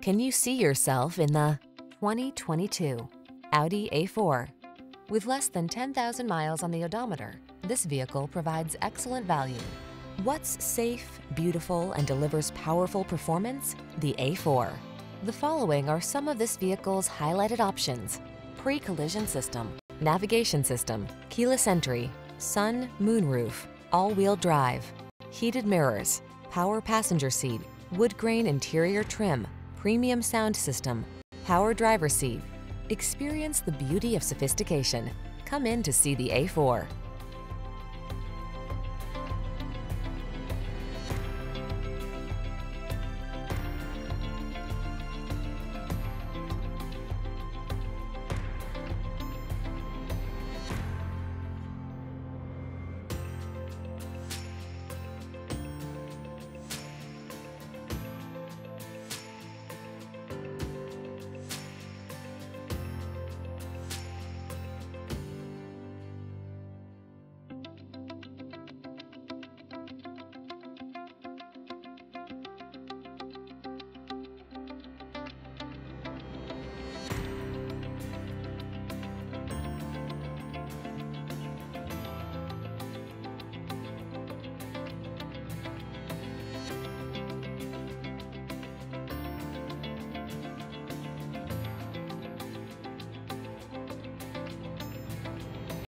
Can you see yourself in the 2022 Audi A4? With less than 10,000 miles on the odometer, this vehicle provides excellent value. What's safe, beautiful, and delivers powerful performance? The A4. The following are some of this vehicle's highlighted options: pre-collision system, navigation system, keyless entry, sun, moonroof, all-wheel drive, heated mirrors, power passenger seat, woodgrain interior trim, premium sound system, power driver seat. Experience the beauty of sophistication. Come in to see the A4.